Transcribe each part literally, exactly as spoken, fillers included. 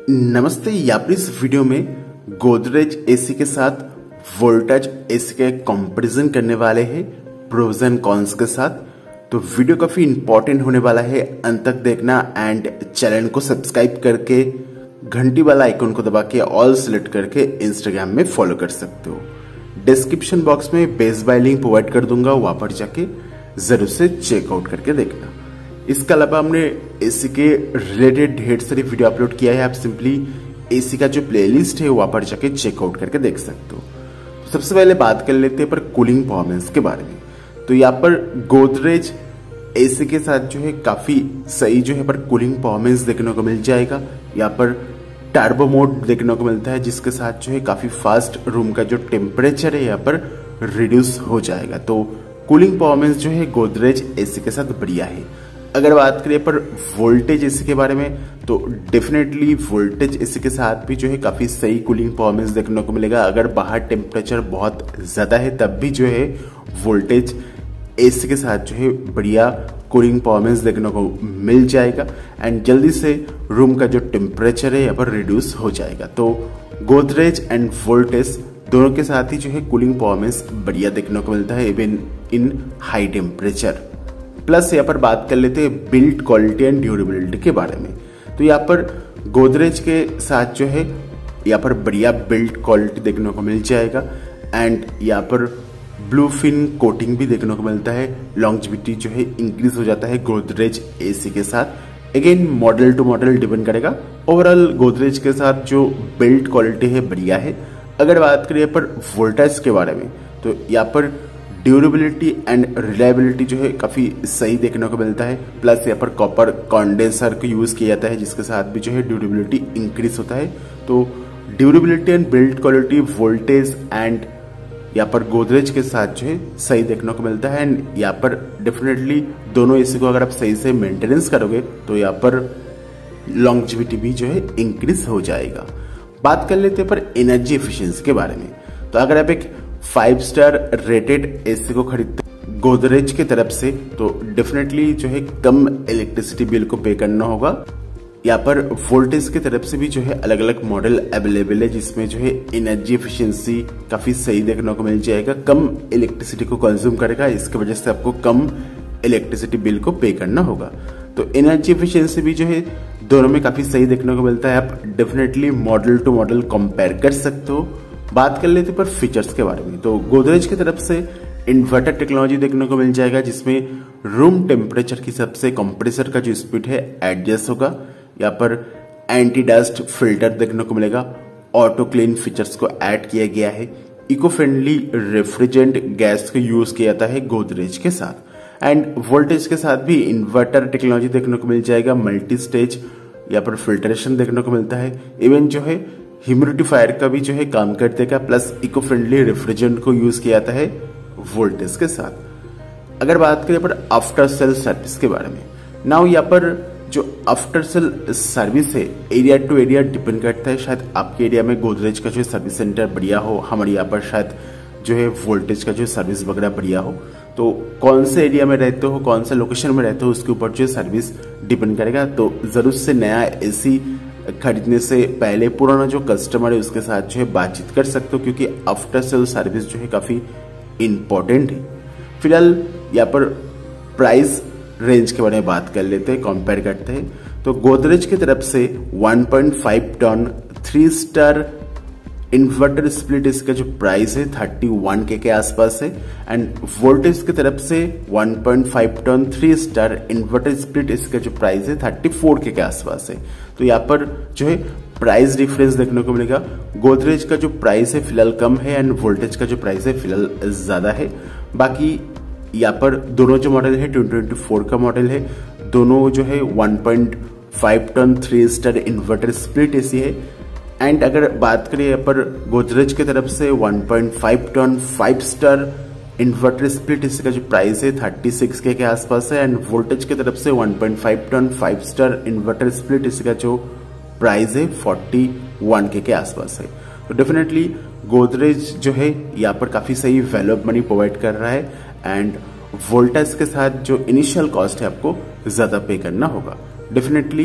नमस्ते। यहाँ पर इस वीडियो में गोदरेज एसी के साथ वोल्टाज एसी का कंपैरिजन करने वाले हैं प्रोज एंड कॉन्स के साथ। तो वीडियो काफी इंपॉर्टेंट होने वाला है, अंत तक देखना एंड चैनल को सब्सक्राइब करके घंटी वाला आइकन को दबा के ऑल सिलेक्ट करके इंस्टाग्राम में फॉलो कर सकते हो। डिस्क्रिप्शन बॉक्स में बेस्ट बाय लिंक प्रोवाइड कर दूंगा, वहां पर जाके जरूर से चेकआउट करके देखना। इसके अलावा हमने एसी के रिलेटेड ढेर सारी वीडियो अपलोड किया है, आप सिंपली एसी का जो प्लेलिस्ट है वहां पर जाके चेकआउट करके देख सकते हो। तो सबसे पहले बात कर लेते हैं पर कूलिंग परफॉर्मेंस के बारे में। तो यहाँ पर गोदरेज एसी के साथ जो है काफी सही जो है पर कूलिंग परफॉर्मेंस देखने को मिल जाएगा। यहाँ पर टर्बो मोड देखने को मिलता है, जिसके साथ जो है काफी फास्ट रूम का जो टेम्परेचर है यहाँ पर रिड्यूस हो जाएगा। तो कूलिंग परफॉर्मेंस जो है गोदरेज एसी के साथ बढ़िया है। अगर बात करें पर वोल्टेज एसी के बारे में, तो डेफिनेटली वोल्टेज एसी के साथ भी जो है काफी सही कूलिंग परफॉर्मेंस देखने को मिलेगा। अगर बाहर टेम्परेचर बहुत ज्यादा है तब भी जो है वोल्टेज एसी के साथ जो है बढ़िया कूलिंग परफॉर्मेंस देखने को मिल जाएगा एंड जल्दी से रूम का जो टेम्परेचर है यहाँ पर रिड्यूस हो जाएगा। तो गोदरेज एंड वोल्टेज दोनों के साथ ही जो है कूलिंग परफॉर्मेंस बढ़िया देखने को मिलता है even in high temperature. Plus यहाँ पर बात कर लेते हैं बिल्ड क्वालिटी एंड ड्यूरेबिलिटी के बारे में। तो यहाँ पर गोदरेज के साथ जो है यहाँ पर बढ़िया बिल्ड क्वालिटी देखने को मिल जाएगा एंड यहाँ पर ब्लू फिन कोटिंग भी देखने को मिलता है। लॉन्जेविटी जो है इंक्रीज हो जाता है गोदरेज एसी के साथ। Again model to model depend करेगा। ओवरऑल गोदरेज के साथ जो बिल्ड क्वालिटी है बढ़िया है। अगर बात करें पर वोल्टेज के बारे में, तो यहाँ पर ड्यूरेबिलिटी एंड रिलायबिलिटी जो है काफी सही देखने को मिलता है। प्लस यहाँ पर कॉपर कंडेंसर का यूज किया जाता है, जिसके साथ भी जो है ड्यूरेबिलिटी इंक्रीज होता है। तो durability and build quality voltage and यहाँ पर गोदरेज के साथ जो है सही देखने को मिलता है एंड यहाँ पर डेफिनेटली दोनों एसी को अगर आप सही से मेंटेनेंस करोगे तो यहाँ पर लॉन्जेविटी भी जो है इंक्रीज हो जाएगा। बात कर लेते हैं पर एनर्जी एफिशिएंसी के बारे में। तो अगर आप एक फाइव स्टार रेटेड एसी को खरीदते गोदरेज की तरफ से, तो डेफिनेटली जो है कम इलेक्ट्रिसिटी बिल को पे करना होगा। यहाँ पर वोल्टेज की तरफ से भी जो है अलग अलग मॉडल अवेलेबल है, जिसमें जो है एनर्जी एफिशिएंसी काफी सही देखने को मिल जाएगा। कम इलेक्ट्रिसिटी को कंज्यूम करेगा, इसकी वजह से आपको कम इलेक्ट्रिसिटी बिल को पे करना होगा। तो एनर्जी एफिशिएंसी भी जो है दोनों में काफी सही देखने को मिलता है। आप definitely model to model compare कर सकते हो। बात कर लेते पर फीचर्स के बारे में। तो गोदरेज की तरफ से इन्वर्टर टेक्नोलॉजी देखने को मिल जाएगा, जिसमें रूम टेम्परेचर के हिसाब से कंप्रेसर का जो स्पीड है एडजस्ट होगा। यहाँ पर एंटी डस्ट फिल्टर देखने को मिलेगा। ऑटो क्लीन फीचर्स को ऐड किया गया है। इको फ्रेंडली रेफ्रिजरेंट गैस का यूज किया जाता है गोदरेज के साथ एंड वोल्टेज के साथ भी इन्वर्टर टेक्नोलॉजी देखने को मिल जाएगा। मल्टी स्टेज यहाँ पर फिल्ट्रेशन देखने को मिलता है। इवन जो है ह्यूमिडिफायर का भी जो है काम करते का। प्लस इको फ्रेंडली रेफ्रिजरेंट को यूज किया जाता है वोल्टेज के साथ। अगर बात करें पर आफ्टर सेल सर्विस के बारे में, नाउ यहाँ पर जो आफ्टर सेल सर्विस है एरिया टू एरिया डिपेंड करता है। शायद आपके एरिया में गोदरेज का जो सर्विस सेंटर बढ़िया हो, हमारे यहाँ पर शायद जो है वोल्टेज का जो सर्विस वगैरह बढ़िया हो। तो कौन से एरिया में रहते हो, कौन सा लोकेशन में रहते हो, उसके ऊपर जो सर्विस डिपेंड करेगा। तो जरूर से नया एसी खरीदने से पहले पुराना जो कस्टमर है उसके साथ जो है बातचीत कर सकते हो, क्योंकि आफ्टर सेल सर्विस जो है काफी इंपॉर्टेंट है। फिलहाल यहाँ पर प्राइस रेंज के बारे में बात कर लेते हैं, कंपेयर करते हैं। तो गोदरेज की तरफ से one point five ton three star inverter split इसका जो प्राइस है थर्टी वन के के आसपास है एंड वोल्टेज की तरफ से one point five ton three star inverter split इसका जो प्राइस है थर्टी फोर के के आसपास है। तो यहाँ पर जो है प्राइस डिफरेंस देखने को मिलेगा। गोदरेज का जो प्राइस है फिलहाल कम है एंड वोल्टेज का जो प्राइस है फिलहाल ज्यादा है। बाकी यहाँ पर दोनों जो मॉडल है ट्वेंटी ट्वेंटी फोर का मॉडल है, दोनों जो है one point five ton three star inverter split AC है एंड अगर बात करें यहाँ पर गोदरेज की तरफ से one point five ton five star inverter split AC का जो प्राइस है थर्टी सिक्स के के आसपास है एंड वोल्टेज की तरफ से one point five ton five star inverter split AC का जो प्राइस है फोर्टी वन के के आसपास है। तो डेफिनेटली गोदरेज जो है यहाँ पर काफी सही वैल्यू ऑफ मनी प्रोवाइड कर रहा है एंड वोल्टेज के साथ जो इनिशियल कॉस्ट है आपको ज्यादा पे करना होगा। डेफिनेटली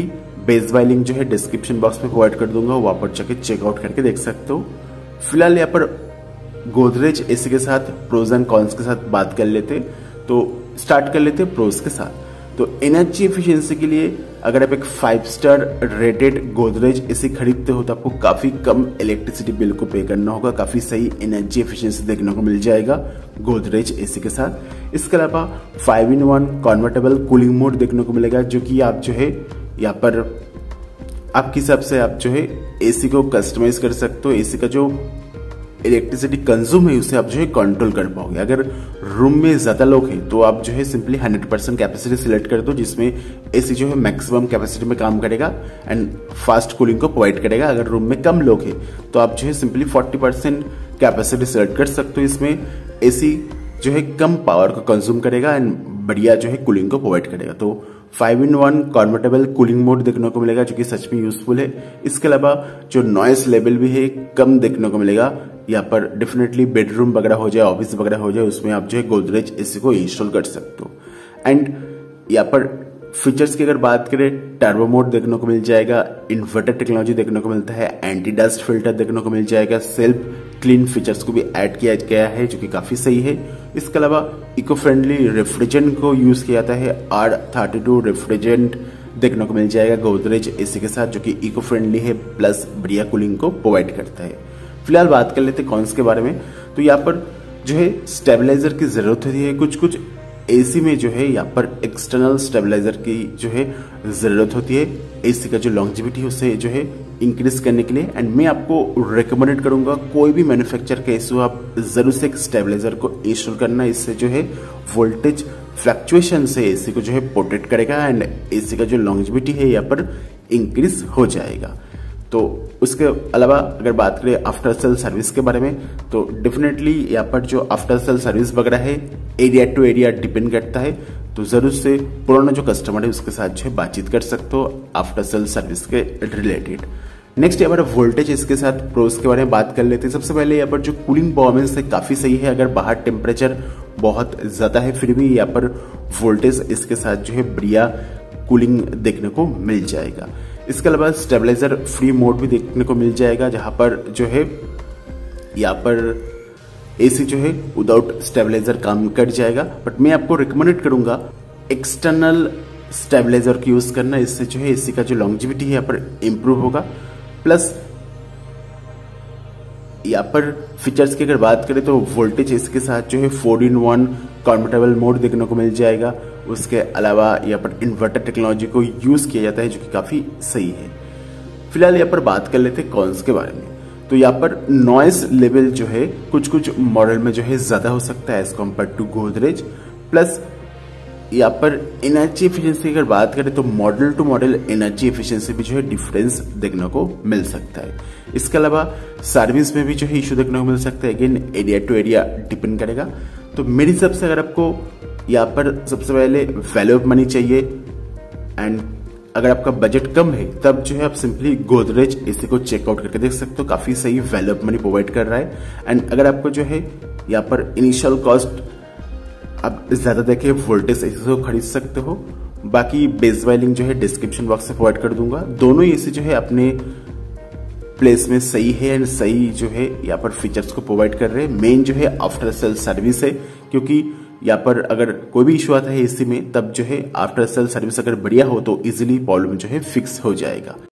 बेस वायलिंग जो है डिस्क्रिप्शन बॉक्स में प्रोवाइड कर दूंगा, वहां पर जाके चेकआउट करके देख सकते हो। फिलहाल यहाँ पर गोदरेज एसी के साथ प्रोज एंड कॉन्स के साथ बात कर लेते, तो स्टार्ट कर लेते प्रोज के साथ। तो एनर्जी एफिशिएंसी के लिए अगर आप एक five star rated Godrej AC खरीदते हो तो आपको काफी कम इलेक्ट्रिसिटी बिल को पे करना होगा, काफी सही एनर्जी एफिशिएंसी देखने को मिल जाएगा गोदरेज एसी के साथ। इसके अलावा five in one convertible cooling mode देखने को मिलेगा, जो कि आप जो है यहाँ पर आपके हिसाब से आप जो है एसी को कस्टमाइज कर सकते हो। एसी का जो इलेक्ट्रिसिटी कंज्यूम है उसे आप जो है कंट्रोल कर पाओगे। अगर रूम में ज्यादा लोग हैं तो आप जो है simply hundred percent capacity select कर दो, जिसमें एसी जो है मैक्सिमम कैपेसिटी में काम करेगा एंड फास्ट कूलिंग को प्रोवाइड करेगा। अगर रूम में कम लोग हैं तो आप जो है simply forty percent capacity select कर सकते हो। इसमें एसी जो है कम पावर को कंज्यूम करेगा एंड बढ़िया जो है कूलिंग को प्रोवाइड करेगा। तो five in one convertible cooling mode देखने को मिलेगा, जो कि सच में यूजफुल है। इसके अलावा जो नॉइस लेवल भी है कम देखने को मिलेगा। यहाँ पर डेफिनेटली बेडरूम वगैरह हो जाए, ऑफिस वगैरह हो जाए, उसमें आप जो है गोदरेज एसी को इंस्टॉल कर सकते हो। एंड यहाँ पर फीचर्स की अगर बात करें, टर्बो मोड देखने को मिल जाएगा, इन्वर्टर टेक्नोलॉजी देखने को मिलता है, एंटी डस्ट फिल्टर देखने को मिल जाएगा, सेल्फ क्लीन फीचर्स को भी ऐड किया गया है, जो कि काफी सही है। इसके अलावा इको फ्रेंडली रेफ्रिजरेंट को यूज किया जाता है, आर थर्टी टू रेफ्रिजरेंट देखने को मिल जाएगा गोदरेज एसी के साथ, जो कि इको फ्रेंडली है प्लस बढ़िया कूलिंग को प्रोवाइड करता है। फिलहाल बात कर लेते हैं कॉन्स के बारे में। तो यहाँ पर जो है स्टेबलाइजर की जरूरत होती है, कुछ कुछ एसी में जो है यहाँ पर एक्सटर्नल स्टेबलाइजर की जो है जरूरत होती है एसी का जो लॉन्जिविटी उसे जो है इंक्रीज करने के लिए। एंड मैं आपको रिकमेंडेड करूंगा कोई भी मैन्युफैक्चर का एसी हो आप जरूर से एक स्टेबलाइजर को इंस्टॉल करना, इससे जो है वोल्टेज फ्लक्चुएशन से एसी को जो है प्रोटेक्ट करेगा एंड एसी का जो लॉन्जिविटी है यहाँ पर इंक्रीज हो जाएगा। तो उसके अलावा अगर बात करें आफ्टर सेल सर्विस के बारे में, तो डेफिनेटली यहाँ पर जो आफ्टर सेल सर्विस वगैरह है एरिया टू एरिया डिपेंड करता है, तो जरूर से पुराना जो कस्टमर है उसके साथ जो है बातचीत कर सकते हो आफ्टर सेल सर्विस के रिलेटेड। नेक्स्ट यहाँ पर वोल्टेज इसके साथ प्रोस के बारे में बात कर लेते हैं। सबसे पहले यहाँ पर जो कूलिंग परफॉर्मेंस है काफी सही है। अगर बाहर टेम्परेचर बहुत ज्यादा है फिर भी यहाँ पर वोल्टेज इसके साथ जो है बढ़िया कूलिंग देखने को मिल जाएगा। इसके अलावा स्टेबलाइजर फ्री मोड भी देखने को मिल जाएगा, जहां पर जो है यहाँ पर एसी जो है विदाउट स्टेबलाइजर काम कर जाएगा। बट मैं आपको रिकमेंडेड करूंगा एक्सटर्नल स्टेबलाइजर की यूज करना, इससे जो है एसी का जो लॉन्जिविटी है यहाँ पर इंप्रूव होगा। प्लस यहाँ पर फीचर्स की अगर बात करें तो वोल्टेज इसके साथ जो है four in one convertible mode देखने को मिल जाएगा। उसके अलावा यहाँ पर इन्वर्टर टेक्नोलॉजी को यूज किया जाता है, जो कि काफी सही है। फिलहाल यहाँ पर बात कर लेते हैं कॉन्स के बारे में। तो यहाँ पर नॉइस लेवल जो है कुछ कुछ मॉडल में जो है ज्यादा हो सकता है as compared to Godrej. Plus यहाँ पर एनर्जी एफिशिएंसी की अगर बात करें तो model to model energy efficiency भी जो है डिफरेंस देखने को मिल सकता है। इसके अलावा सर्विस में भी जो है इशू देखने को मिल सकता है, again area to area depend करेगा। तो मेरी हिसाब से अगर आपको यहाँ पर सबसे पहले वैल्यू ऑफ मनी चाहिए एंड अगर आपका बजट कम है तब जो है आप सिंपली गोदरेज एसी को चेकआउट करके देख सकते हो, काफी सही वैल्यू ऑफ मनी प्रोवाइड कर रहा है। एंड अगर आपको जो है यहाँ पर इनिशियल कॉस्ट आप ज्यादा देखे वोल्टेज एसी को खरीद सकते हो। बाकी बेस वायलिंग जो है डिस्क्रिप्शन बॉक्स से प्रोवाइड कर दूंगा। दोनों एसी जो है अपने प्लेस में सही है एंड सही जो है यहाँ पर फीचर्स को प्रोवाइड कर रहे हैं। मेन जो है आफ्टर सेल सर्विस है, क्योंकि यहाँ पर अगर कोई भी इशू आता है एसी में तब जो है आफ्टर सेल सर्विस अगर बढ़िया हो तो इजीली प्रॉब्लम जो है फिक्स हो जाएगा।